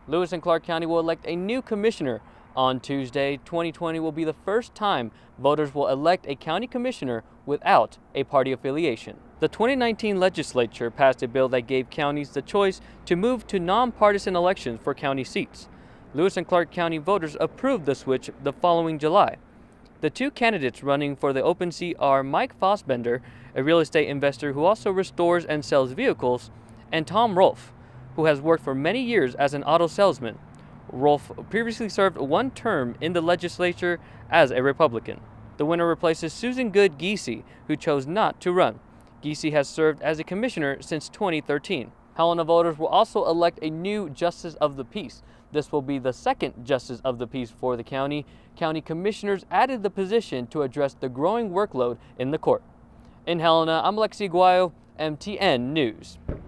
Lewis and Clark County will elect a new commissioner. On Tuesday, 2020 will be the first time voters will elect a county commissioner without a party affiliation. The 2019 legislature passed a bill that gave counties the choice to move to nonpartisan elections for county seats. Lewis and Clark County voters approved the switch the following July. The two candidates running for the open seat are Mike Fossbender, a real estate investor who also restores and sells vehicles, and Tom Rolfe, who has worked for many years as an auto salesman. Rolfe previously served one term in the legislature as a Republican. The winner replaces Susan Good Giese, who chose not to run. Giese has served as a commissioner since 2013. Helena voters will also elect a new Justice of the Peace. This will be the second Justice of the Peace for the county. County commissioners added the position to address the growing workload in the court. In Helena, I'm Alexi Guayo, MTN News.